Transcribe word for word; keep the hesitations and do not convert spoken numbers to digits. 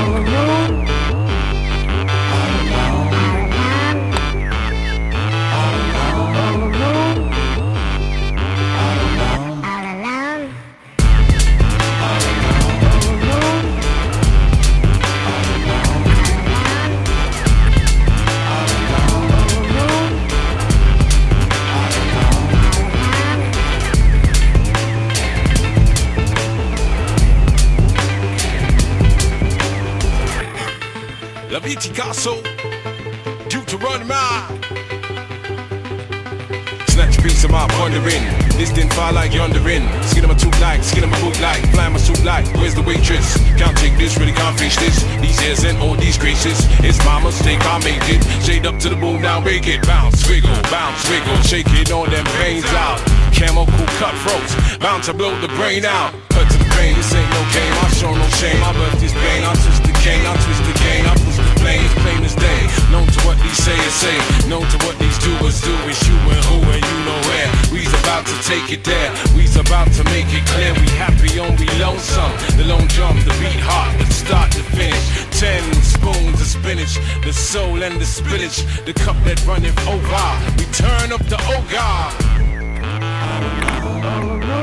La Viticasso, Deuteronomy. Snatch a piece of my pondering. This didn't fall like yondering. Skin of my tooth like, skin of my boot like, fly my suit like. Where's the waitress? Can't take this, really can't face this. These hairs and all these graces. It's my mistake, I make it. Shade up to the moon, now make it. Bounce, wiggle, bounce, wiggle. Shake it on them pains out. Camel cool cutthroats, bound to blow the brain out. Cut to the pain, this ain't no game. I show no shame. I birth this pain. I twist the cane, I twist the game. I push the flame, it's plain as day. Known to what these sayers say, known to what these doers do. It's you and who and you know where. We's about to take it there. We's about to make it clear. We happy on we lonesome. The lone drum, the beat hot, the start to finish. Ten spoons of spinach, the soul and the spinach, the cup that runneth over. We turn up the oh God.